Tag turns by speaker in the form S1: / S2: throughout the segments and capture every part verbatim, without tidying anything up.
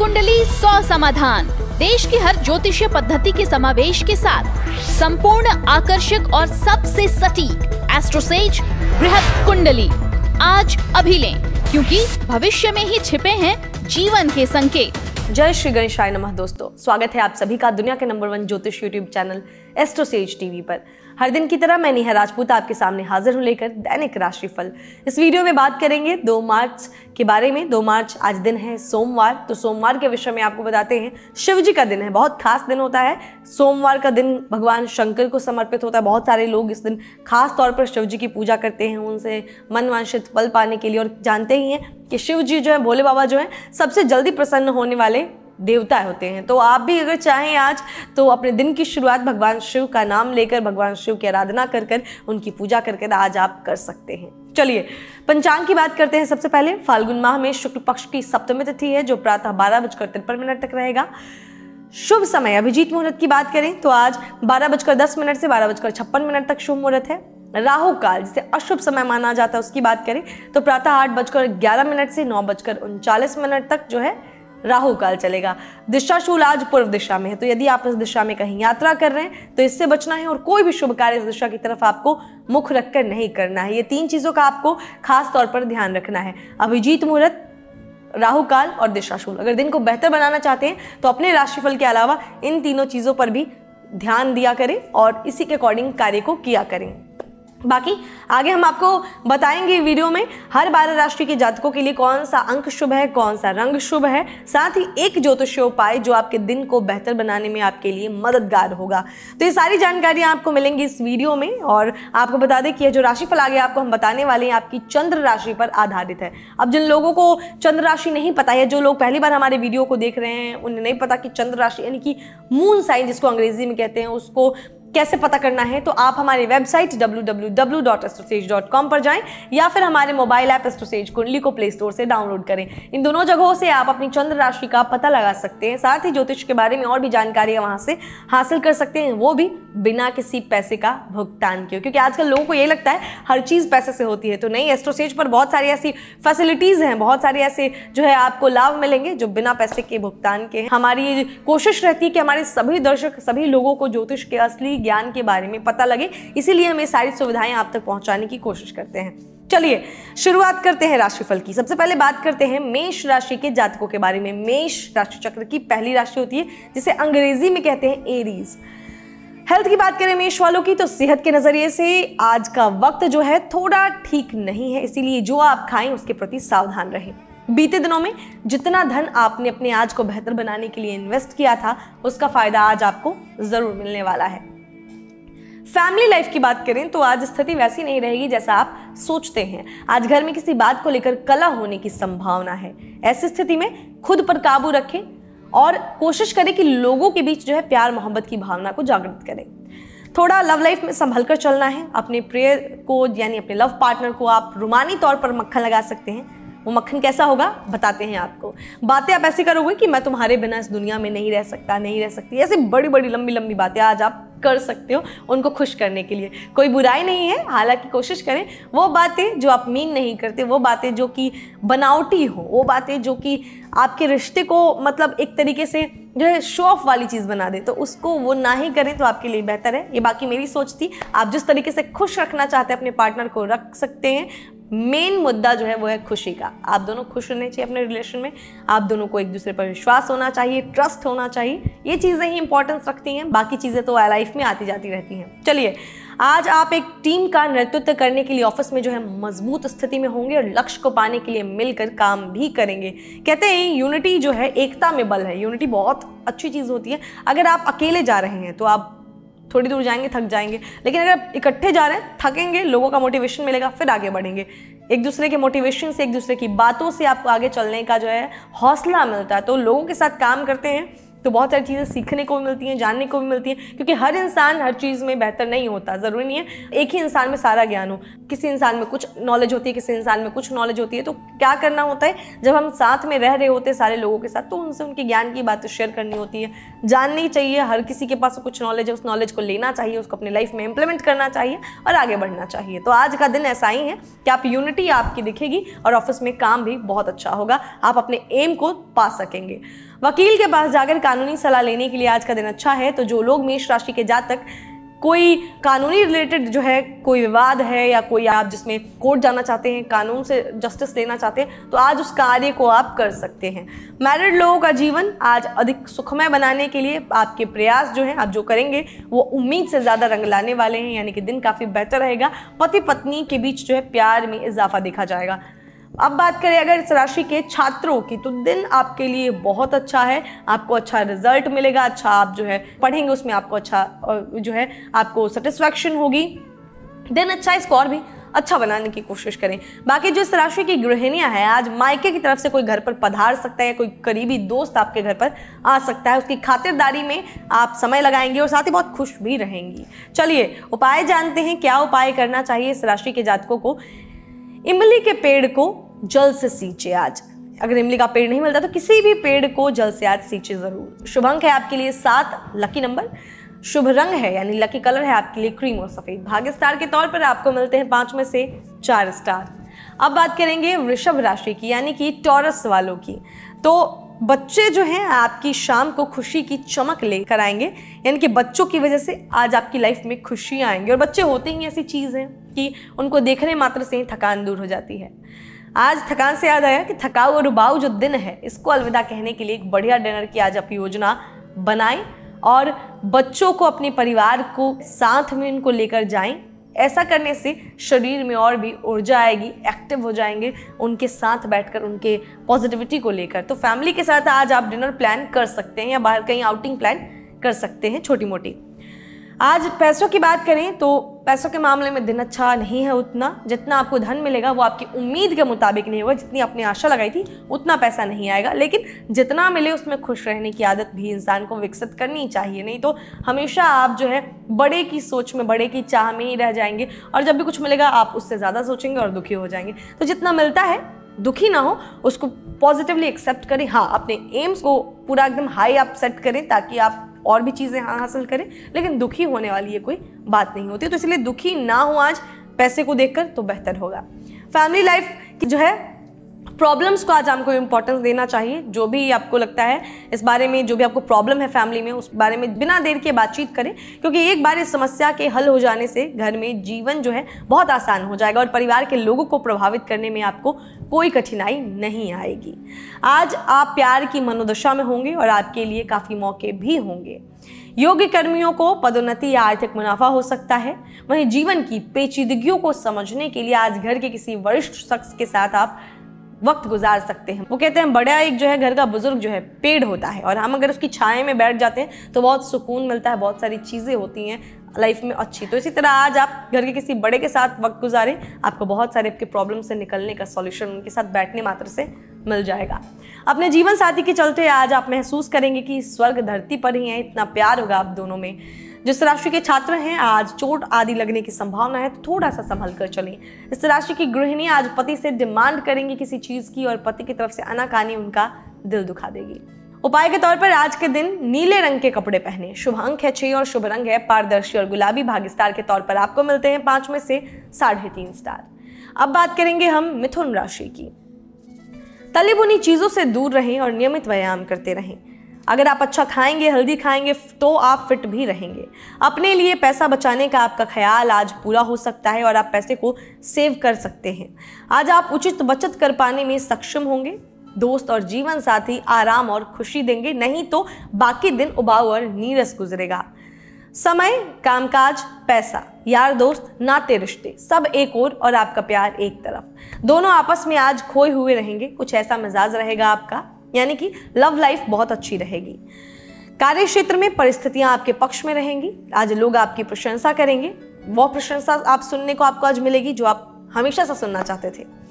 S1: कुंडली सौ समाधान, देश की हर ज्योतिषीय पद्धति के समावेश के साथ संपूर्ण, आकर्षक और सबसे सटीक एस्ट्रोसेज बृहत कुंडली आज अभी लें, क्योंकि भविष्य में ही छिपे हैं जीवन के संकेत।
S2: जय श्री गणेशाय नमः। दोस्तों, स्वागत है आप सभी का दुनिया के नंबर वन ज्योतिष यूट्यूब चैनल एस्ट्रोसेज टीवी पर। हर दिन की तरह मैं नेहा राजपूत आपके सामने हाजिर हूं लेकर दैनिक राशिफल। इस वीडियो में बात करेंगे दो मार्च के बारे में। दो मार्च आज दिन है सोमवार, तो सोमवार के विषय में आपको बताते हैं। शिव जी का दिन है, बहुत खास दिन होता है। सोमवार का दिन भगवान शंकर को समर्पित होता है। बहुत सारे लोग इस दिन खास तौर पर शिव जी की पूजा करते हैं, उनसे मनवांछित फल पाने के लिए। और जानते ही हैं कि शिव जी जो है, भोले बाबा जो है, सबसे जल्दी प्रसन्न होने वाले देवता होते हैं। तो आप भी अगर चाहें आज तो अपने दिन की शुरुआत भगवान शिव का नाम लेकर, भगवान शिव की आराधना कर कर, उनकी पूजा कर कर आज आप कर सकते हैं। चलिए पंचांग की बात करते हैं। सबसे पहले फाल्गुन माह में शुक्ल पक्ष की सप्तमी तिथि है, जो प्रातः बारह बजकर तिरपन मिनट तक रहेगा। शुभ समय अभिजीत मुहूर्त की बात करें तो आज बारह बजकर दस मिनट से बारह बजकर छप्पन मिनट तक शुभ मुहूर्त है। राहु काल, जिसे अशुभ समय माना जाता है, उसकी बात करें तो प्रातः आठ बजकर ग्यारह मिनट से नौ बजकर उनचालीस मिनट तक जो है राहु काल चलेगा। दिशाशूल आज पूर्व दिशा में है, तो यदि आप इस दिशा में कहीं यात्रा कर रहे हैं तो इससे बचना है, और कोई भी शुभ कार्य इस दिशा की तरफ आपको मुख रखकर नहीं करना है। ये तीन चीजों का आपको खास तौर पर ध्यान रखना है: अभिजीत मुहूर्त, राहु काल और दिशाशूल। अगर दिन को बेहतर बनाना चाहते हैं तो अपने राशिफल के अलावा इन तीनों चीजों पर भी ध्यान दिया करें और इसी के अकॉर्डिंग कार्य को किया करें। बाकी आगे हम आपको बताएंगे वीडियो में हर बारह राशि के जातकों के लिए कौन सा अंक शुभ है, कौन सा रंग शुभ है, साथ ही एक ज्योतिषीय उपाय जो आपके दिन को बेहतर बनाने में आपके लिए मददगार होगा। तो ये सारी जानकारियां आपको मिलेंगी इस वीडियो में। और आपको बता दें कि ये जो राशिफल आगे आपको हम बताने वाले हैं आपकी चंद्र राशि पर आधारित है। अब जिन लोगों को चंद्र राशि नहीं पता है, जो लोग पहली बार हमारे वीडियो को देख रहे हैं, उन्हें नहीं पता कि चंद्र राशि यानी कि मून साइन जिसको अंग्रेजी में कहते हैं, उसको कैसे पता करना है, तो आप हमारी website W W W dot AstroSage dot com पर जाएं या फिर हमारे मोबाइल ऐप एस्ट्रोसेज कुंडली को प्ले स्टोर से डाउनलोड करें। इन दोनों जगहों से आप अपनी चंद्र राशि का पता लगा सकते हैं। साथ ही ज्योतिष के बारे में और भी जानकारी वहां से हासिल कर सकते हैं, वो भी बिना किसी पैसे का भुगतान किए, क्योंकि आजकल लोगों को ये लगता है हर चीज पैसे से होती है। तो नहीं, एस्ट्रोसेज पर बहुत सारी ऐसी फैसिलिटीज हैं, बहुत सारे ऐसे जो है आपको लाभ मिलेंगे जो बिना पैसे के भुगतान के हैं। हमारी कोशिश रहती है कि हमारे सभी दर्शक, सभी लोगों को ज्योतिष के असली ज्ञान के बारे में पता लगे, इसीलिए हम ये सारी सुविधाएं आप तक पहुंचाने की कोशिश करते हैं। चलिए शुरुआत करते हैं राशिफल की। सबसे पहले बात करते हैं मेष राशि के जातकों के बारे में। मेष राशि चक्र की पहली राशि होती है, जिसे अंग्रेजी में कहते हैं एरीज। हेल्थ की बात करें मेष वालों की, तो सेहत के नजरिए से आज का वक्त जो है थोड़ा ठीक नहीं है, इसीलिए जो आप खाएं उसके प्रति सावधान रहें। बीते दिनों में जितना धन आपने अपने आज को बेहतर बनाने के लिए इन्वेस्ट किया था, उसका फायदा आज आपको जरूर मिलने वाला है। फैमिली लाइफ की बात करें तो आज स्थिति वैसी नहीं रहेगी जैसा आप सोचते हैं। आज घर में किसी बात को लेकर कलह होने की संभावना है। ऐसी स्थिति में खुद पर काबू रखें और कोशिश करें कि लोगों के बीच जो है प्यार मोहब्बत की भावना को जागृत करें। थोड़ा लव लाइफ में संभल कर चलना है। अपने प्रिय को यानी अपने लव पार्टनर को आप रुमानी तौर पर मक्खन लगा सकते हैं। वो मक्खन कैसा होगा बताते हैं आपको। बातें आप ऐसी करोगे कि मैं तुम्हारे बिना इस दुनिया में नहीं रह सकता, नहीं रह सकती। ऐसी बड़ी बड़ी लंबी लंबी बातें आज आप कर सकते हो उनको खुश करने के लिए। कोई बुराई नहीं है, हालांकि कोशिश करें वो बातें जो आप मीन नहीं करते, वो बातें जो कि बनावटी हो, वो बातें जो कि आपके रिश्ते को मतलब एक तरीके से जो है शो ऑफ वाली चीज़ बना दे, तो उसको वो ना ही करें तो आपके लिए बेहतर है। ये बाकी मेरी सोच थी। आप जिस तरीके से खुश रखना चाहते हैं अपने पार्टनर को रख सकते हैं। मेन मुद्दा जो है वो है खुशी का। आप दोनों खुश रहने चाहिए अपने रिलेशन में। आप दोनों को एक दूसरे पर विश्वास होना चाहिए, ट्रस्ट होना चाहिए। ये चीज़ें ही इंपॉर्टेंस रखती हैं, बाकी चीज़ें तो लाइफ में आती जाती रहती हैं। चलिए, आज आप एक टीम का नेतृत्व करने के लिए ऑफिस में जो है मजबूत स्थिति में होंगे और लक्ष्य को पाने के लिए मिलकर काम भी करेंगे। कहते हैं यूनिटी जो है एकता में बल है। यूनिटी बहुत अच्छी चीज़ होती है। अगर आप अकेले जा रहे हैं तो आप थोड़ी दूर जाएंगे, थक जाएंगे, लेकिन अगर आप इकट्ठे जा रहे हैं, थकेंगे, लोगों का मोटिवेशन मिलेगा, फिर आगे बढ़ेंगे। एक दूसरे के मोटिवेशन से, एक दूसरे की बातों से आपको आगे चलने का जो है हौसला मिलता है। तो लोगों के साथ काम करते हैं तो बहुत सारी चीज़ें सीखने को भी मिलती हैं, जानने को भी मिलती हैं, क्योंकि हर इंसान हर चीज़ में बेहतर नहीं होता। ज़रूरी नहीं है एक ही इंसान में सारा ज्ञान हो, किसी इंसान में कुछ नॉलेज होती है, किसी इंसान में कुछ नॉलेज होती है। तो क्या करना होता है, जब हम साथ में रह रहे होते हैं सारे लोगों के साथ, तो उनसे उनके ज्ञान की बातें शेयर करनी होती है, जाननी चाहिए। हर किसी के पास कुछ नॉलेज है, उस नॉलेज को लेना चाहिए, उसको अपनी लाइफ में इंप्लीमेंट करना चाहिए और आगे बढ़ना चाहिए। तो आज का दिन ऐसा ही है कि आप यूनिटी आपकी दिखेगी और ऑफिस में काम भी बहुत अच्छा होगा, आप अपने एम को पा सकेंगे। वकील के पास जाकर कानूनी सलाह लेने के लिए आज का दिन अच्छा है। तो जो लोग मेष राशि के जातक कोई कानूनी रिलेटेड जो है कोई विवाद है या कोई आप जिसमें कोर्ट जाना चाहते हैं, कानून से जस्टिस लेना चाहते हैं, तो आज उस कार्य को आप कर सकते हैं। मैरिड लोगों का जीवन आज अधिक सुखमय बनाने के लिए आपके प्रयास जो हैं आप जो करेंगे वो उम्मीद से ज़्यादा रंग लाने वाले हैं, यानी कि दिन काफ़ी बेहतर रहेगा। पति पत्नी के बीच जो है प्यार में इजाफा देखा जाएगा। अब बात करें अगर इस राशि के छात्रों की, तो दिन आपके लिए बहुत अच्छा है, आपको अच्छा रिजल्ट मिलेगा, अच्छा आप जो है पढ़ेंगे उसमें आपको अच्छा जो है आपको सेटिस्फैक्शन होगी। दिन अच्छा है, इसको और भी अच्छा बनाने की कोशिश करें। बाकी जो इस राशि की गृहिणियां हैं, आज मायके की तरफ से कोई घर पर पधार सकता है या कोई करीबी दोस्त आपके घर पर आ सकता है, उसकी खातिरदारी में आप समय लगाएंगे और साथ ही बहुत खुश भी रहेंगी। चलिए उपाय जानते हैं, क्या उपाय करना चाहिए इस राशि के जातकों को। इमली के पेड़ को जल से सींचे आज। अगर इमली का पेड़ नहीं मिलता तो किसी भी पेड़ को जल से आज सींचे जरूर। शुभ अंक है आपके लिए सात, लकी नंबर, शुभ रंग है यानी लकी कलर है आपके लिए क्रीम और सफेद। भाग्य स्टार के तौर पर आपको मिलते हैं पांच में से चार स्टार। अब बात करेंगे वृषभ राशि की यानी कि टॉरस वालों की। तो बच्चे जो हैं आपकी शाम को खुशी की चमक लेकर आएंगे, यानी कि बच्चों की वजह से आज आपकी लाइफ में खुशी आएंगे। और बच्चे होते ही ऐसी चीज़ हैं कि उनको देखने मात्र से ही थकान दूर हो जाती है। आज थकान से याद आया कि थकाऊ और उबाऊ जो दिन है इसको अलविदा कहने के लिए एक बढ़िया डिनर की आज आप योजना बनाएं और बच्चों को, अपने परिवार को साथ में उनको लेकर जाएं। ऐसा करने से शरीर में और भी ऊर्जा आएगी, एक्टिव हो जाएंगे उनके साथ बैठकर उनके पॉजिटिविटी को लेकर। तो फैमिली के साथ आज आप डिनर प्लान कर सकते हैं या बाहर कहीं आउटिंग प्लान कर सकते हैं छोटी मोटी। आज पैसों की बात करें तो पैसों के मामले में दिन अच्छा नहीं है उतना। जितना आपको धन मिलेगा वो आपकी उम्मीद के मुताबिक नहीं होगा, जितनी आपने आशा लगाई थी उतना पैसा नहीं आएगा। लेकिन जितना मिले उसमें खुश रहने की आदत भी इंसान को विकसित करनी चाहिए, नहीं तो हमेशा आप जो है बड़े की सोच में, बड़े की चाह में ही रह जाएंगे और जब भी कुछ मिलेगा आप उससे ज़्यादा सोचेंगे और दुखी हो जाएंगे। तो जितना मिलता है दुखी ना हो, उसको पॉजिटिवली एक्सेप्ट करें। हाँ, अपने एम्स को पूरा एकदम हाई आप सेट करें ताकि आप और भी चीज़ें हासिल करें, लेकिन दुखी होने वाली ये कोई बात नहीं होती। तो इसलिए दुखी ना हो आज पैसे को देखकर तो बेहतर होगा। फैमिली लाइफ की जो है प्रॉब्लम्स को आज हमको इम्पोर्टेंस देना चाहिए। जो भी आपको लगता है इस बारे में, जो भी आपको प्रॉब्लम है फैमिली में, उस बारे में बिना देर के बातचीत करें, क्योंकि एक बार इस समस्या के हल हो जाने से घर में जीवन जो है बहुत आसान हो जाएगा और परिवार के लोगों को प्रभावित करने में आपको कोई कठिनाई नहीं आएगी। आज आप प्यार की मनोदशा में होंगे और आपके लिए काफ़ी मौके भी होंगे। योग्य कर्मियों को पदोन्नति या आर्थिक मुनाफा हो सकता है। वहीं जीवन की पेचीदगियों को समझने के लिए आज घर के किसी वरिष्ठ शख्स के साथ आप वक्त गुजार सकते हैं। वो कहते हैं बड़ा एक जो है घर का बुजुर्ग जो है पेड़ होता है और हम अगर उसकी छाया में बैठ जाते हैं तो बहुत सुकून मिलता है, बहुत सारी चीज़ें होती हैं लाइफ में अच्छी। तो इसी तरह आज आप घर के किसी बड़े के साथ वक्त गुजारें, आपको बहुत सारे आपके प्रॉब्लम से निकलने का सॉल्यूशन उनके साथ बैठने मात्र से मिल जाएगा। अपने जीवन साथी के चलते आज आप महसूस करेंगे कि स्वर्ग धरती पर ही है, इतना प्यार होगा आप दोनों में। जिस राशि के छात्र हैं आज चोट आदि लगने की संभावना है, तो थोड़ा सा संभल कर चलें। इस राशि की गृहिणी आज पति से डिमांड करेंगी किसी चीज़ की और पति की तरफ से आनाकानी उनका दिल दुखा देगी। उपाय के तौर पर आज के दिन नीले रंग के कपड़े पहने। शुभ अंक है छह और शुभ रंग है पारदर्शी और गुलाबी। भाग्य स्टार के तौर पर आपको मिलते हैं पांच में से साढ़े तीन स्टार। अब बात करेंगे हम मिथुन राशि की। तली भुनी चीजों से दूर रहें और नियमित व्यायाम करते रहें। अगर आप अच्छा खाएंगे, हेल्दी खाएंगे तो आप फिट भी रहेंगे। अपने लिए पैसा बचाने का आपका ख्याल आज पूरा हो सकता है और आप पैसे को सेव कर सकते हैं। आज आप उचित बचत कर पाने में सक्षम होंगे। दोस्त और जीवन साथी आराम और खुशी देंगे, नहीं तो बाकी दिन उबाऊ और नीरस गुजरेगा। समय, कामकाज, पैसा, यार दोस्त, नाते रिश्ते सब एक ओर और आपका प्यार एक तरफ। दोनों आपस में आज खोए हुए रहेंगे। कुछ ऐसा मिजाज रहेगा आपका, यानी कि लव लाइफ बहुत अच्छी रहेगी। कार्य क्षेत्र में परिस्थितियां आपके पक्ष में रहेंगी। आज लोग आपकी प्रशंसा करेंगे। वो प्रशंसा आप सुनने को आपको आज मिलेगी जो आप हमेशा से सुनना चाहते थे।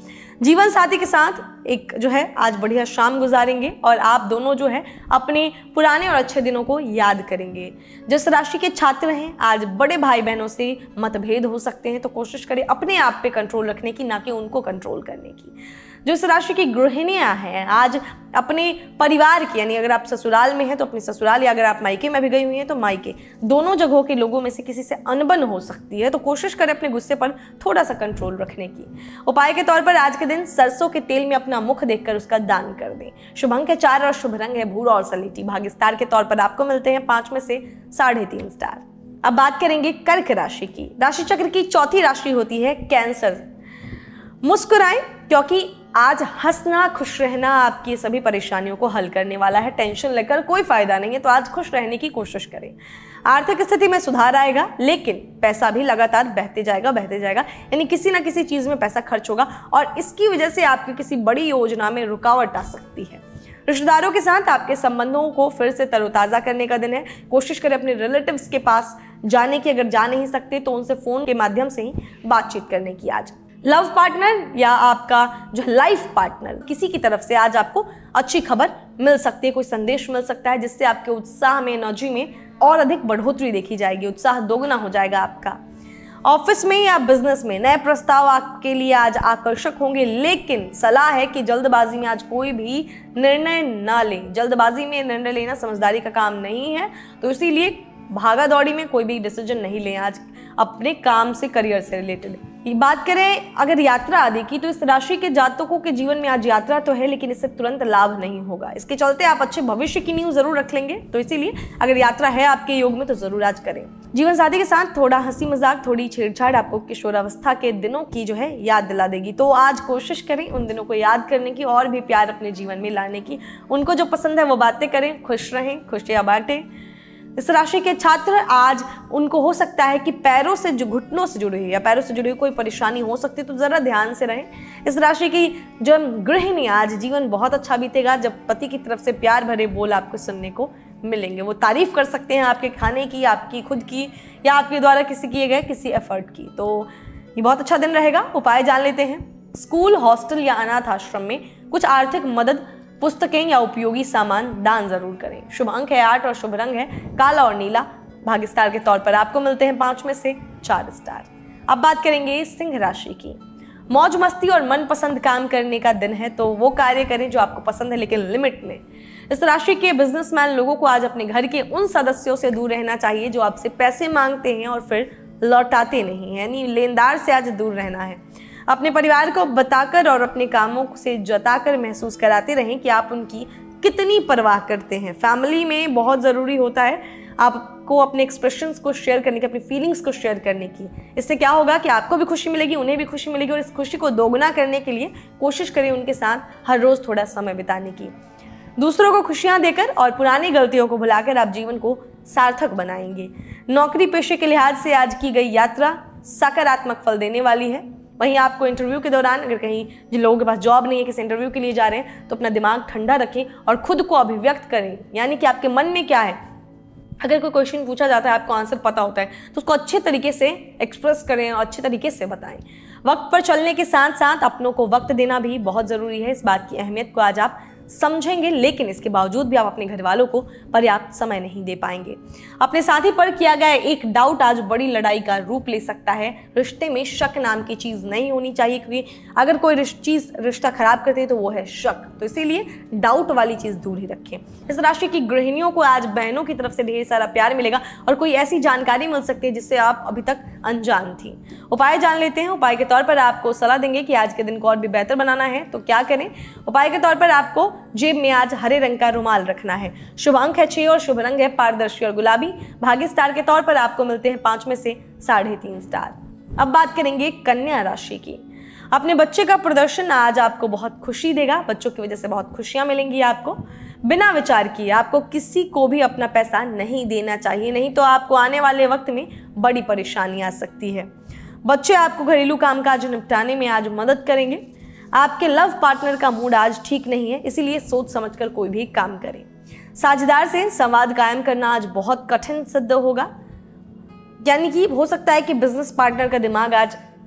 S2: जीवन साथी के साथ एक जो है आज बढ़िया शाम गुजारेंगे और आप दोनों जो है अपने पुराने और अच्छे दिनों को याद करेंगे। जिस राशि के छात्र हैं आज बड़े भाई बहनों से मतभेद हो सकते हैं, तो कोशिश करें अपने आप पे कंट्रोल रखने की, ना कि उनको कंट्रोल करने की। जो इस राशि की गृहिणियां हैं आज अपने परिवार की, यानी अगर आप ससुराल में हैं तो अपने ससुराल, या अगर आप मायके में भी गई हुई हैं तो मायके, दोनों जगहों के लोगों में से किसी से अनबन हो सकती है, तो कोशिश करें अपने गुस्से पर थोड़ा सा कंट्रोल रखने की। उपाय के तौर पर आज के दिन सरसों के तेल में अपना मुख देखकर उसका दान कर दें। शुभ अंक है चार और शुभ रंग है भूरा और सलेटी। भाग्य स्टार के तौर पर आपको मिलते हैं पांच में से साढ़े तीन स्टार। अब बात करेंगे कर्क राशि की। राशि चक्र की चौथी राशि होती है कैंसर। मुस्कुराएं, क्योंकि आज हंसना, खुश रहना आपकी सभी परेशानियों को हल करने वाला है। टेंशन लेकर कोई फायदा नहीं है, तो आज खुश रहने की कोशिश करें। आर्थिक स्थिति में सुधार आएगा, लेकिन पैसा भी लगातार बहते जाएगा बहते जाएगा यानी किसी ना किसी चीज में पैसा खर्च होगा और इसकी वजह से आपकी किसी बड़ी योजना में रुकावट आ सकती है। रिश्तेदारों के साथ आपके संबंधों को फिर से तरोताजा करने का दिन है। कोशिश करें अपने रिलेटिव्स के पास जाने की, अगर जा नहीं सकते तो उनसे फोन के माध्यम से ही बातचीत करने की। आज लव पार्टनर या आपका जो लाइफ पार्टनर, किसी की तरफ से आज आपको अच्छी खबर मिल सकती है, कोई संदेश मिल सकता है जिससे आपके उत्साह में, एनर्जी में और अधिक बढ़ोतरी देखी जाएगी। उत्साह दोगुना हो जाएगा आपका। ऑफिस में या बिजनेस में नए प्रस्ताव आपके लिए आज आकर्षक होंगे, लेकिन सलाह है कि जल्दबाजी में आज कोई भी निर्णय ना लें। जल्दबाजी में निर्णय लेना समझदारी का काम नहीं है, तो इसीलिए भागा दौड़ी में कोई भी डिसीजन नहीं लें आज अपने काम से, करियर से रिलेटेड। ये बात करें अगर यात्रा आदि की, तो इस राशि के जातकों के जीवन में आज यात्रा तो है, लेकिन इससे तुरंत लाभ नहीं होगा। इसके चलते आप अच्छे भविष्य की नींव जरूर रख लेंगे, तो इसीलिए अगर यात्रा है आपके योग में तो जरूर आज करें। जीवन साथी के साथ थोड़ा हंसी मजाक, थोड़ी छेड़छाड़ आपको किशोरावस्था के दिनों की जो है याद दिला देगी, तो आज कोशिश करें उन दिनों को याद करने की और भी प्यार अपने जीवन में लाने की। उनको जो पसंद है वो बातें करें, खुश रहें, खुशियां बांटें। इस राशि के छात्र आज उनको हो सकता है कि पैरों से जो घुटनों से जुड़ी हुई या पैरों से जुड़ी हुई कोई परेशानी हो सकती है, तो जरा ध्यान से रहें। इस राशि की जो गृहिणी आज जीवन बहुत अच्छा बीतेगा जब पति की तरफ से प्यार भरे बोल आपको सुनने को मिलेंगे। वो तारीफ कर सकते हैं आपके खाने की, आपकी खुद की, या आपके द्वारा किसी किए गए किसी एफर्ट की, तो ये बहुत अच्छा दिन रहेगा। उपाय जान लेते हैं। स्कूल, हॉस्टल या अनाथ आश्रम में कुछ आर्थिक मदद, पुस्तकें या उपयोगी सामान दान जरूर करें। शुभ अंक है आठ और शुभ रंग है काला और नीला। भाग्य स्टार के तौर पर आपको मिलते हैं पांच में से चार स्टार। अब बात करेंगे सिंह राशि की। मौज मस्ती और मनपसंद काम करने का दिन है, तो वो कार्य करें जो आपको पसंद है, लेकिन लिमिट में। इस राशि के बिजनेसमैन लोगों को आज अपने घर के उन सदस्यों से दूर रहना चाहिए जो आपसे पैसे मांगते हैं और फिर लौटाते नहीं है, यानी लेनदार से आज दूर रहना है। अपने परिवार को बताकर और अपने कामों से जताकर महसूस कराते रहें कि आप उनकी कितनी परवाह करते हैं। फैमिली में बहुत ज़रूरी होता है आपको अपने एक्सप्रेशंस को शेयर करने की, अपनी फीलिंग्स को शेयर करने की। इससे क्या होगा कि आपको भी खुशी मिलेगी, उन्हें भी खुशी मिलेगी, और इस खुशी को दोगुना करने के लिए कोशिश करें उनके साथ हर रोज़ थोड़ा समय बिताने की। दूसरों को खुशियाँ देकर और पुरानी गलतियों को भुलाकर आप जीवन को सार्थक बनाएंगे। नौकरी पेशे के लिहाज से आज की गई यात्रा सकारात्मक फल देने वाली है। वहीं आपको इंटरव्यू के दौरान अगर कहीं जिन लोगों के पास जॉब नहीं है, किसी इंटरव्यू के लिए जा रहे हैं, तो अपना दिमाग ठंडा रखें और खुद को अभिव्यक्त करें, यानी कि आपके मन में क्या है। अगर कोई क्वेश्चन पूछा जाता है, आपको आंसर पता होता है, तो उसको अच्छे तरीके से एक्सप्रेस करें और अच्छे तरीके से बताएं। वक्त पर चलने के साथ साथ अपनों को वक्त देना भी बहुत ज़रूरी है। इस बात की अहमियत को आज आप समझेंगे, लेकिन इसके बावजूद भी आप अपने घर वालों को पर्याप्त समय नहीं दे पाएंगे। अपने साथी पर किया गया एक डाउट आज बड़ी लड़ाई का रूप ले सकता है। रिश्ते में शक नाम की चीज़ नहीं होनी चाहिए, क्योंकि अगर कोई चीज़ रिश्ता खराब करती है तो वो है शक, तो इसीलिए डाउट वाली चीज़ दूर ही रखें। इस राशि की गृहिणियों को आज बहनों की तरफ से ढेर सारा प्यार मिलेगा और कोई ऐसी जानकारी मिल सकती है जिससे आप अभी तक अनजान थी। उपाय जान लेते हैं। उपाय के तौर पर आपको सलाह देंगे कि आज के दिन को और भी बेहतर बनाना है, तो क्या करें। उपाय के तौर पर आपको जेब में आज हरे रंग का रुमाल रखना है। शुभ अंक है छह और शुभ रंग है पारदर्शी और गुलाबी। भाग्य स्टार के तौर पर आपको मिलते हैं पांच में से साढ़े तीन स्टार। अब बात करेंगे कन्या राशि की। अपने बच्चे का प्रदर्शन आज आपको बहुत खुशी देगा। बच्चों की वजह से बहुत खुशियां मिलेंगी आपको। बिना विचार किए आपको किसी को भी अपना पैसा नहीं देना चाहिए, नहीं तो आपको आने वाले वक्त में बड़ी परेशानी आ सकती है। बच्चे आपको घरेलू कामकाज निपटाने में आज मदद करेंगे। आपके लव पार्टनर का मूड आज ठीक नहीं है, इसीलिए सोच समझकर कोई भी काम करें। साझेदार से संवाद कायम करना आज बहुत कठिन सिद्ध होगा, यानी कि हो सकता है कि बिजनेस पार्टनर का दिमाग आज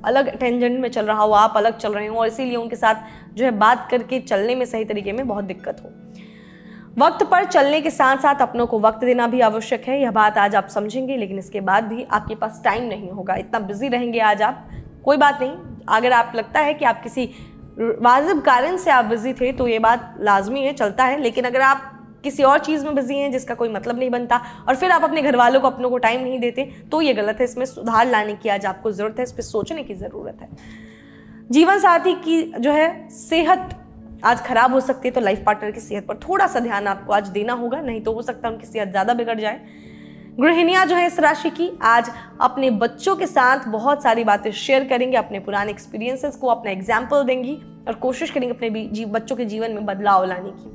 S2: अलग टेंजेंट में चल रहा हो, आप अलग चल रहे हो और इसीलिए उनके साथ जो है बात करके चलने में सही तरीके में बहुत दिक्कत हो। वक्त पर चलने के साथ साथ अपनों को वक्त देना भी आवश्यक है। यह बात आज आप समझेंगे, लेकिन इसके बाद भी आपके पास टाइम नहीं होगा, इतना बिजी रहेंगे आज आप। कोई बात नहीं, अगर आप लगता है कि आप किसी वाजिब कारण से आप बिजी थे तो ये बात लाजमी है, चलता है। लेकिन अगर आप किसी और चीज़ में बिजी हैं जिसका कोई मतलब नहीं बनता और फिर आप अपने घर वालों को, अपनों को टाइम नहीं देते, तो ये गलत है। इसमें सुधार लाने की आज आपको ज़रूरत है, इस पर सोचने की ज़रूरत है। जीवन साथी की जो है सेहत आज खराब हो सकती है, तो लाइफ पार्टनर की सेहत पर थोड़ा सा ध्यान आपको आज देना होगा, नहीं तो हो सकता है उनकी सेहत ज़्यादा बिगड़ जाए। गृहिणियाँ जो है इस राशि की आज अपने बच्चों के साथ बहुत सारी बातें शेयर करेंगे, अपने पुराने एक्सपीरियंसेस को अपना एग्जाम्पल देंगी और कोशिश करेंगे अपने बच्चों के जीवन में बदलाव लाने की।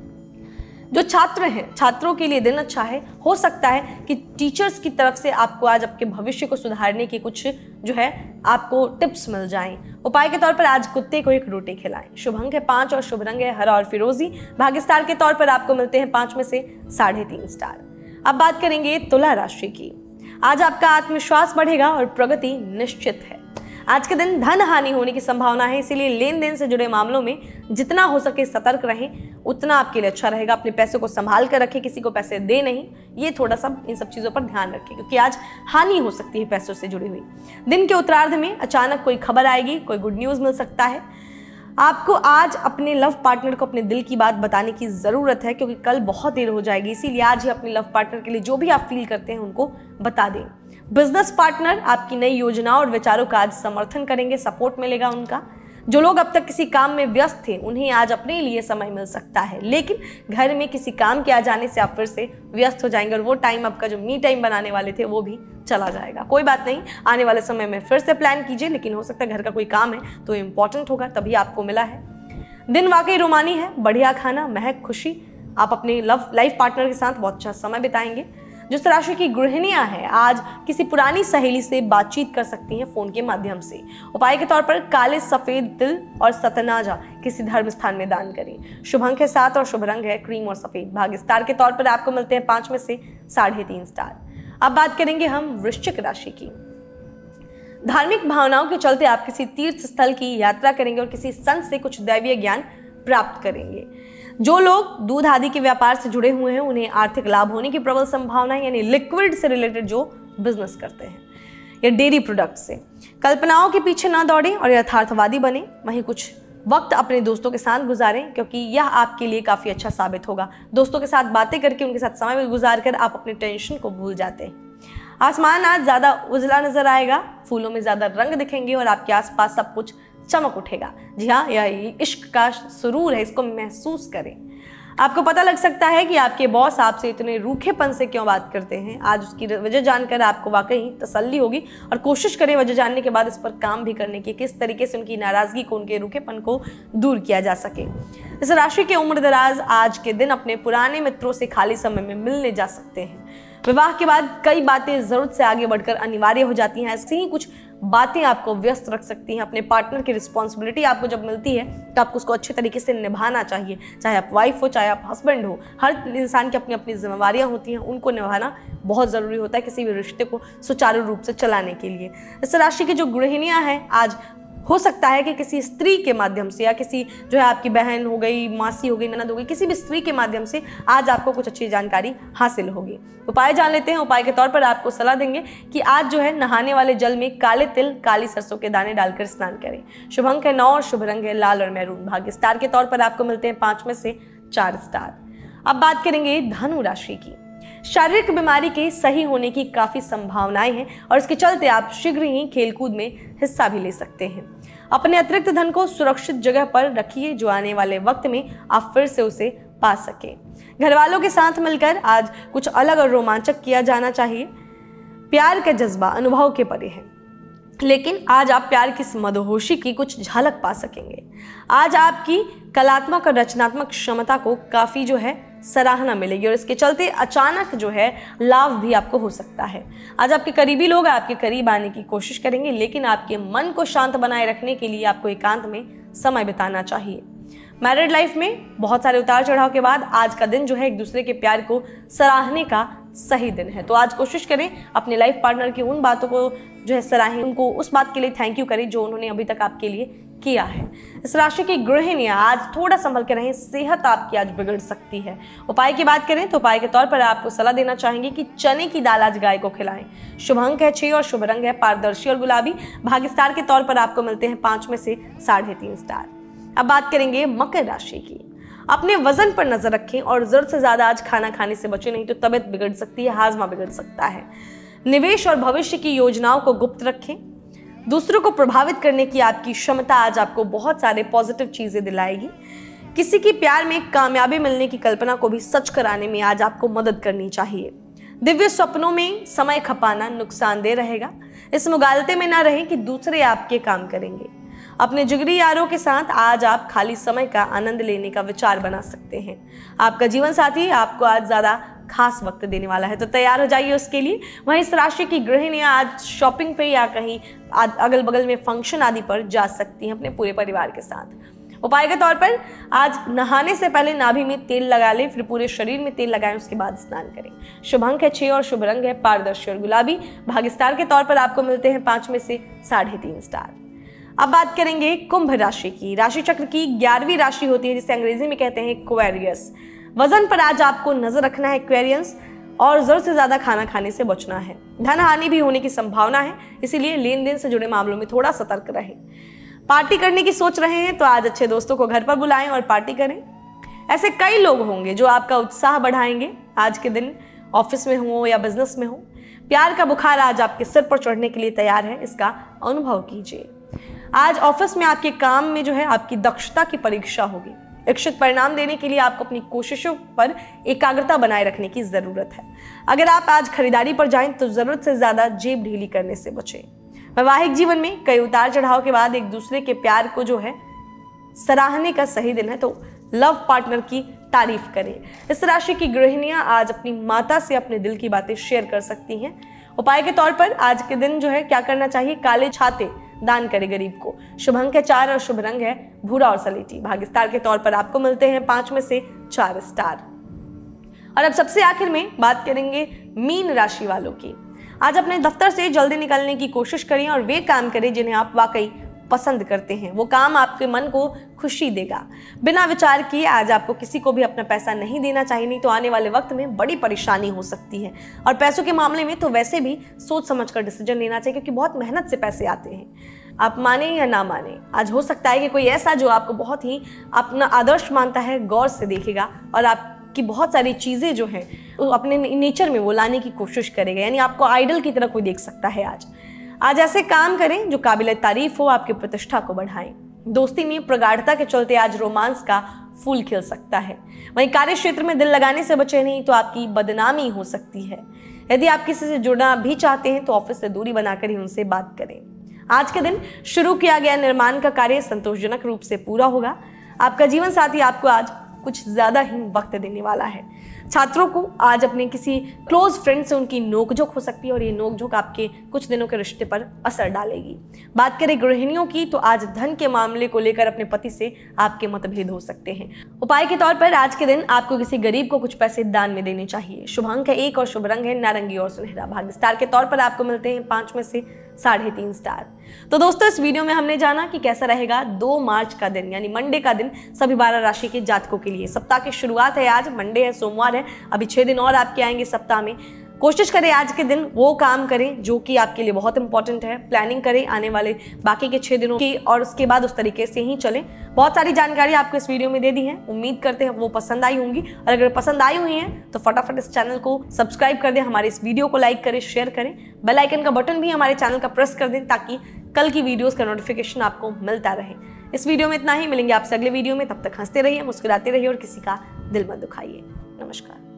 S2: जो छात्र हैं, छात्रों के लिए दिन अच्छा है। हो सकता है कि टीचर्स की तरफ से आपको आज आपके भविष्य को सुधारने की कुछ जो है आपको टिप्स मिल जाएं। उपाय के तौर पर आज कुत्ते को एक रोटी खिलाएं। शुभ अंक है पाँच और शुभ रंग है हरा और फिरोजी। भाग्य स्टार के तौर पर आपको मिलते हैं पाँच में से साढ़े तीन स्टार। अब बात करेंगे तुला राशि की। आज आपका आत्मविश्वास बढ़ेगा और प्रगति निश्चित है। आज के दिन धन हानि होने की संभावना है, इसीलिए लेन देन से जुड़े मामलों में जितना हो सके सतर्क रहें, उतना आपके लिए अच्छा रहेगा। अपने पैसों को संभाल कर रखें, किसी को पैसे दे नहीं, ये थोड़ा सा इन सब चीज़ों पर ध्यान रखें क्योंकि आज हानि हो सकती है पैसों से जुड़ी हुई। दिन के उत्तरार्ध में अचानक कोई खबर आएगी, कोई गुड न्यूज़ मिल सकता है। आपको आज अपने लव पार्टनर को अपने दिल की बात बताने की ज़रूरत है क्योंकि कल बहुत देर हो जाएगी, इसीलिए आज ही अपने लव पार्टनर के लिए जो भी आप फील करते हैं उनको बता दें। बिजनेस पार्टनर आपकी नई योजनाओं और विचारों का आज समर्थन करेंगे, सपोर्ट मिलेगा उनका। जो लोग अब तक किसी काम में व्यस्त थे उन्हें आज अपने लिए समय मिल सकता है, लेकिन घर में किसी काम के आ जाने से आप फिर से व्यस्त हो जाएंगे और वो टाइम आपका जो मी टाइम बनाने वाले थे वो भी चला जाएगा। कोई बात नहीं, आने वाले समय में फिर से प्लान कीजिए, लेकिन हो सकता है घर का कोई काम है तो इम्पोर्टेंट होगा, तभी आपको मिला है। दिन वाकई रोमानी है, बढ़िया खाना, महक, खुशी। आप अपने लव लाइफ पार्टनर के साथ बहुत अच्छा समय बिताएंगे। जो इस राशि की गृहिणियां हैं आज किसी पुरानी सहेली से बातचीत कर सकती हैं फोन के माध्यम से। उपाय के तौर पर काले सफेद तिल और सतनाजा किसी धर्म स्थान में दान करें। शुभ अंक है सात और शुभ रंग है क्रीम और सफेद। भाग्य स्टार के तौर पर आपको मिलते हैं पांच में से साढ़े तीन स्टार। अब बात करेंगे हम वृश्चिक राशि की। धार्मिक भावनाओं के चलते आप किसी तीर्थ स्थल की यात्रा करेंगे और किसी संत से कुछ दैवीय ज्ञान प्राप्त करेंगे। जो लोग दूध आदि के व्यापार से जुड़े हुए हैं उन्हें आर्थिक लाभ होने की प्रबल संभावना है, यानी लिक्विड से रिलेटेड जो बिजनेस करते हैं या डेयरी प्रोडक्ट से। कल्पनाओं के पीछे ना दौड़ें और यथार्थवादी बने। वहीं कुछ वक्त अपने दोस्तों के साथ गुजारें क्योंकि यह आपके लिए काफ़ी अच्छा साबित होगा। दोस्तों के साथ बातें करके उनके साथ समय गुजार कर आप अपने टेंशन को भूल जाते हैं। आसमान आज ज़्यादा उजला नजर आएगा, फूलों में ज़्यादा रंग दिखेंगे और आपके आसपास सब कुछ चमक उठेगा। जी हाँ, यह इश्क का सुरूर है, इसको महसूस करें। आपको पता लग सकता है कि आपके बॉस आपसे इतने रूखेपन से क्यों बात करते हैं। आज उसकी वजह जानकर आपको वाकई तसल्ली होगी और कोशिश करें वजह जानने के बाद इस पर काम भी करने की, किस तरीके से उनकी नाराज़गी को, उनके रूखेपन को दूर किया जा सके। इस राशि के उम्र दराज आज के दिन अपने पुराने मित्रों से खाली समय में मिलने जा सकते हैं। विवाह के बाद कई बातें ज़रूरत से आगे बढ़कर अनिवार्य हो जाती हैं। ऐसी ही कुछ बातें आपको व्यस्त रख सकती हैं। अपने पार्टनर की रिस्पॉन्सिबिलिटी आपको जब मिलती है तो आपको उसको अच्छे तरीके से निभाना चाहिए, चाहे आप वाइफ हो चाहे आप हस्बैंड हो। हर इंसान की अपनी अपनी जिम्मेवारियां होती हैं, उनको निभाना बहुत ज़रूरी होता है किसी भी रिश्ते को सुचारू रूप से चलाने के लिए। इस राशि की जो गृहिणियां हैं आज हो सकता है कि किसी स्त्री के माध्यम से या किसी जो है आपकी बहन हो गई, मासी हो गई, ननद हो गई, किसी भी स्त्री के माध्यम से आज आपको कुछ अच्छी जानकारी हासिल होगी। उपाय जान लेते हैं। उपाय के तौर पर आपको सलाह देंगे कि आज जो है नहाने वाले जल में काले तिल, काली सरसों के दाने डालकर स्नान करें। शुभ अंक है नौ और शुभ रंग है लाल और मैरून। भाग्य स्टार के तौर पर आपको मिलते हैं पांच में से चार स्टार। अब बात करेंगे धनु राशि की। शारीरिक बीमारी के सही होने की काफ़ी संभावनाएं हैं और इसके चलते आप शीघ्र ही खेलकूद में हिस्सा भी ले सकते हैं। अपने अतिरिक्त धन को सुरक्षित जगह पर रखिए जो आने वाले वक्त में आप फिर से उसे पा सकें। घर वालों के साथ मिलकर आज कुछ अलग और रोमांचक किया जाना चाहिए। प्यार का जज्बा अनुभव के परे है, लेकिन आज आप प्यार की इस मदहोशी की कुछ झलक पा सकेंगे। आज आपकी कलात्मक और रचनात्मक क्षमता को काफ़ी जो है सराहना मिलेगी और इसके चलते अचानक जो है लाभ भी आपको हो सकता है। आज आपके करीबी लोग आपके करीब आने की कोशिश करेंगे, लेकिन आपके मन को शांत बनाए रखने के लिए आपको एकांत में समय बिताना चाहिए। मैरिड लाइफ में बहुत सारे उतार चढ़ाव के बाद आज का दिन जो है एक दूसरे के प्यार को सराहने का सही दिन है। तो आज कोशिश करें अपने लाइफ पार्टनर की उन बातों को जो है सराहें, उनको उस बात के लिए थैंक यू करें जो उन्होंने अभी तक आपके लिए किया है। इस राशि की गृहिणियां आज थोड़ा संभल के रहें, सेहत आपकी आज बिगड़ सकती है। उपाय की बात करें तो उपाय के तौर पर आपको सलाह देना चाहेंगे कि चने की दाल आज गाय को खिलाएं। शुभ अंक है छह और शुभ रंग है पारदर्शी और गुलाबी। भाग्य स्टार के तौर पर आपको मिलते हैं पांच में से साढ़े तीन स्टार। अब बात करेंगे मकर राशि की। अपने वजन पर नजर रखें और जरूरत से ज्यादा आज खाना खाने से बचें, नहीं तो तबीयत बिगड़ सकती है, हाजमा बिगड़ सकता है। निवेश और भविष्य की योजनाओं को गुप्त रखें। दूसरों को प्रभावित करने की आपकी क्षमता आज आपको बहुत सारे पॉजिटिव चीजें दिलाएगी। किसी की प्यार में कामयाबी मिलने की कल्पना को भी सच कराने में आज आपको मदद करनी चाहिए। दिव्य सपनों में समय खपाना नुकसानदेह रहेगा। इस मुगालते में ना रहें कि दूसरे आपके काम करेंगे। अपने जिगरी यारों के साथ आज आप खाली समय का आनंद लेने का विचार बना सकते हैं। आपका जीवन साथी आपको आज ज्यादा खास वक्त देने वाला है, तो तैयार हो जाइए उसके लिए। वहीं इस राशि की गृहिणियां आज शॉपिंग पे या कहीं अगल बगल में फंक्शन आदि पर जा सकती हैं अपने पूरे परिवार के साथ। उपाय के तौर पर आज नहाने से पहले नाभि में तेल लगा लें, फिर पूरे शरीर में तेल लगाएं, उसके बाद स्नान करें। शुभ अंक है छह और शुभ रंग है पारदर्शी और गुलाबी। भाग्य स्टार के तौर पर आपको मिलते हैं पांच में से साढ़े तीन स्टार। अब बात करेंगे कुंभ राशि की। राशि चक्र की ग्यारहवीं राशि होती है जिसे अंग्रेजी में कहते हैं एक्वेरियस। वजन पर आज आपको नजर रखना है एक्वेरियस, और जरूरत से ज्यादा खाना खाने से बचना है। धन हानि भी होने की संभावना है, इसीलिए लेन देन से जुड़े मामलों में थोड़ा सतर्क रहें। पार्टी करने की सोच रहे हैं तो आज अच्छे दोस्तों को घर पर बुलाएं और पार्टी करें। ऐसे कई लोग होंगे जो आपका उत्साह बढ़ाएंगे आज के दिन, ऑफिस में हो या बिजनेस में हो। प्यार का बुखार आज आपके सिर पर चढ़ने के लिए तैयार है, इसका अनुभव कीजिए। आज ऑफिस में आपके काम में जो है आपकी दक्षता की परीक्षा होगी। इच्छित परिणाम देने के लिए आपको अपनी कोशिशों पर एकाग्रता बनाए रखने की जरूरत है। अगर आप आज खरीदारी पर जाएं तो जरूरत से ज्यादा जेब ढीली करने से बचें। वैवाहिक जीवन में कई उतार चढ़ाव के बाद एक दूसरे के प्यार को जो है सराहने का सही दिन है, तो लव पार्टनर की तारीफ करें। इस राशि की गृहिणियां आज अपनी माता से अपने दिल की बातें शेयर कर सकती हैं। उपाय के तौर पर आज के दिन जो है क्या करना चाहिए, काले छाते दान करें गरीब को। शुभ अंक है चार और शुभ रंग है भूरा और सलेटी। भाग्य स्टार के तौर पर आपको मिलते हैं पांच में से चार स्टार। और अब सबसे आखिर में बात करेंगे मीन राशि वालों की। आज अपने दफ्तर से जल्दी निकलने की कोशिश करें और वे काम करें जिन्हें आप वाकई पसंद करते हैं। वो काम आपके मन को खुशी देगा। बिना विचार किए आज आपको किसी को भी अपना पैसा नहीं देना चाहिए, नहीं तो आने वाले वक्त में बड़ी परेशानी हो सकती है। और पैसों के मामले में तो वैसे भी सोच समझकर डिसीजन लेना चाहिए, क्योंकि बहुत मेहनत से पैसे आते हैं। आप माने या ना माने, आज हो सकता है कि कोई ऐसा जो आपको बहुत ही अपना आदर्श मानता है गौर से देखेगा और आपकी बहुत सारी चीज़ें जो हैं वो अपने नेचर में वो लाने की कोशिश करेगा। यानी आपको आइडल की तरह कोई देख सकता है। आज आज ऐसे काम करें जो काबिल तारीफ हो, आपकी प्रतिष्ठा को बढ़ाएं। दोस्ती में प्रगाढ़ता के चलते आज रोमांस का फूल खिल सकता है। वहीं कार्य क्षेत्र में दिल लगाने से बचे नहीं तो आपकी बदनामी हो सकती है। यदि आप किसी से जुड़ना भी चाहते हैं तो ऑफिस से दूरी बनाकर ही उनसे बात करें। आज के दिन शुरू किया गया निर्माण का कार्य संतोषजनक रूप से पूरा होगा। आपका जीवन साथी आपको आज कुछ ज्यादा ही वक्त देने वाला है। छात्रों को आज अपने किसी क्लोज फ्रेंड से उनकी नोकझोंक हो सकती है और ये नोकझोंक आपके कुछ दिनों के रिश्ते पर असर डालेगी। बात करें गृहिणियों की तो आज धन के मामले को लेकर अपने पति से आपके मतभेद हो सकते हैं। उपाय के तौर पर आज के दिन आपको किसी गरीब को कुछ पैसे दान में देने चाहिए। शुभ अंक है एक और शुभ रंग है नारंगी और सुनहरा। भाग्य स्टार के तौर पर आपको मिलते हैं पांच में से साढ़े तीन स्टार। तो दोस्तों इस वीडियो में हमने जाना कि कैसा रहेगा दो मार्च का दिन, यानी मंडे का दिन सभी बारह राशि के जातकों के लिए। सप्ताह की शुरुआत है, आज मंडे है, सोमवार है, अभी छह दिन और आपके आएंगे सप्ताह में। कोशिश करें आज के दिन वो काम करें जो कि आपके लिए बहुत इंपॉर्टेंट है। प्लानिंग करें आने वाले बाकी के छह दिनों की और उसके बाद उस तरीके से ही चलें। बहुत सारी जानकारी आपको इस वीडियो में दे दी है, उम्मीद करते हैं वो पसंद आई होंगी। और अगर पसंद आई हुई हैं तो फटाफट इस चैनल को सब्सक्राइब कर दें, हमारे इस वीडियो को लाइक करें, शेयर करें, बेल आइकन का बटन भी हमारे चैनल का प्रेस कर दें ताकि कल की वीडियोस का नोटिफिकेशन आपको मिलता रहे। इस वीडियो में इतना ही, मिलेंगे आपसे अगले वीडियो में। तब तक हंसते रहिए, मुस्कुराते रहिए और किसी का दिल मत दुखाइए। नमस्कार।